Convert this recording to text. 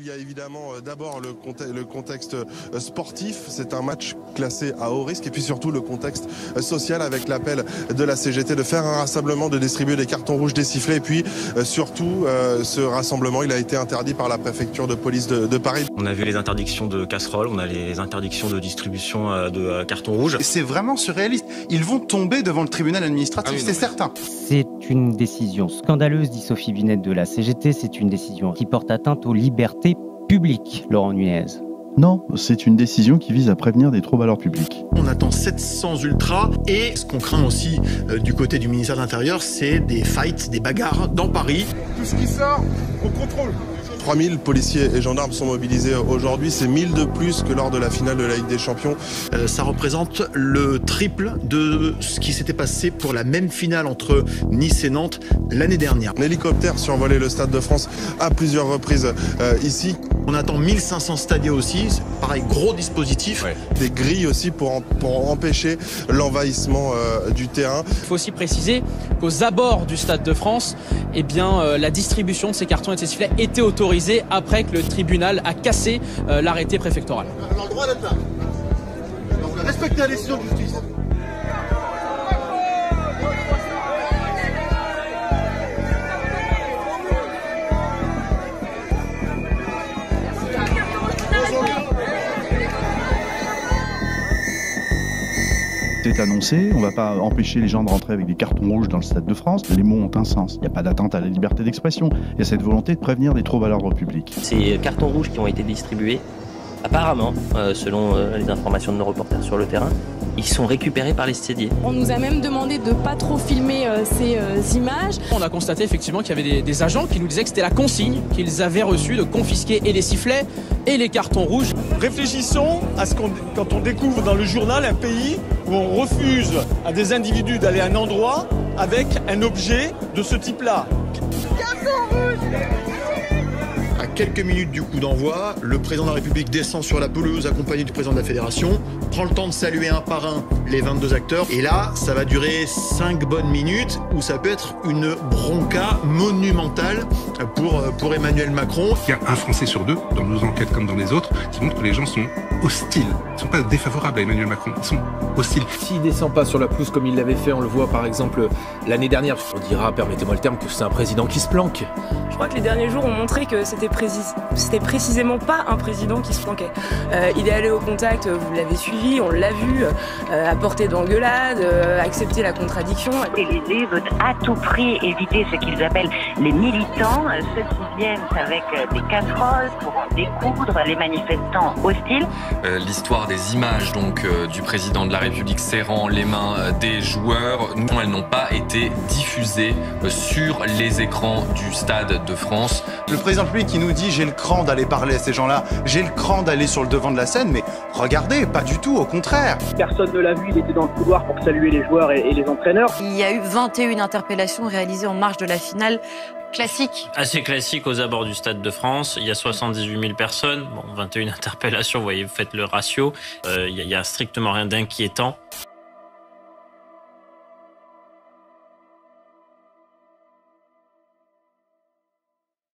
Il y a évidemment d'abord le contexte sportif, c'est un match classé à haut risque, et puis surtout le contexte social avec l'appel de la CGT de faire un rassemblement, de distribuer des cartons rouges, des sifflets, et puis surtout ce rassemblement il a été interdit par la préfecture de police de Paris. On a vu les interdictions de casseroles, on a les interdictions de distribution de cartons rouges. C'est vraiment surréaliste, ils vont tomber devant le tribunal administratif, c'est certain. C'est une décision scandaleuse, dit Sophie Binet de la CGT, c'est une décision qui porte atteinte aux libertés publiques, Laurent Nunez. Non, c'est une décision qui vise à prévenir des troubles à l'ordre public. On attend 700 ultras et ce qu'on craint aussi du côté du ministère de l'Intérieur, c'est des fights, des bagarres dans Paris. Tout ce qui sort, on contrôle. 3000 policiers et gendarmes sont mobilisés aujourd'hui, c'est 1000 de plus que lors de la finale de la Ligue des Champions. Ça représente le triple de ce qui s'était passé pour la même finale entre Nice et Nantes l'année dernière. Un hélicoptère survolait le Stade de France à plusieurs reprises ici. On attend 1500 stadiers aussi, c'est pareil, gros dispositif. Ouais. Des grilles aussi pour empêcher l'envahissement du terrain. Il faut aussi préciser qu'aux abords du Stade de France, eh bien, la distribution de ces cartons et de ces sifflets était autorisée après que le tribunal a cassé l'arrêté préfectoral. On a le droit d'être là. Donc respectez la décision de justice. C'est annoncé, on ne va pas empêcher les gens de rentrer avec des cartons rouges dans le Stade de France. Les mots ont un sens. Il n'y a pas d'atteinte à la liberté d'expression. Il y a cette volonté de prévenir des troubles à l'ordre public. Ces cartons rouges qui ont été distribués, apparemment, selon les informations de nos reporters sur le terrain, ils sont récupérés par les stadiers. On nous a même demandé de ne pas trop filmer ces images. On a constaté effectivement qu'il y avait des agents qui nous disaient que c'était la consigne qu'ils avaient reçue de confisquer et les sifflets et les cartons rouges. Réfléchissons à ce quand on découvre dans le journal un pays où on refuse à des individus d'aller à un endroit avec un objet de ce type-là. À quelques minutes du coup d'envoi, le président de la République descend sur la pelouse accompagné du président de la Fédération, prend le temps de saluer un par un les 22 acteurs, et là, ça va durer 5 bonnes minutes où ça peut être une bronca monumentale pour Emmanuel Macron. Il y a un Français sur deux, dans nos enquêtes comme dans les autres, qui montrent que les gens sont hostiles. Ils ne sont pas défavorables à Emmanuel Macron, ils sont hostiles. S'il ne descend pas sur la pelouse comme il l'avait fait, on le voit par exemple l'année dernière, on dira, permettez-moi le terme, que c'est un président qui se planque. Je crois que les derniers jours ont montré que c'était précisément pas un président qui se planquait. Il est allé au contact, vous l'avez suivi, on l'a vu, à portée d'engueulade, accepter la contradiction. L'Élysée veut à tout prix éviter ce qu'ils appellent les militants, ceux qui viennent avec des casseroles pour en découdre, les manifestants hostiles. L'histoire des images donc du président de la République serrant les mains des joueurs, elles n'ont pas été diffusées sur les écrans du Stade de France. Le président de la République qui nous dit j'ai le cran d'aller parler à ces gens-là, j'ai le cran d'aller sur le devant de la scène, mais regardez, pas du tout, au contraire. Personne ne l'a vu, il était dans le couloir pour saluer les joueurs et les entraîneurs. Il y a eu 21 interpellations réalisées en marge de la finale. Classique. Assez classique aux abords du Stade de France. Il y a 78 000 personnes. Bon, 21 interpellations, vous voyez, vous faites le ratio. Il y a strictement rien d'inquiétant.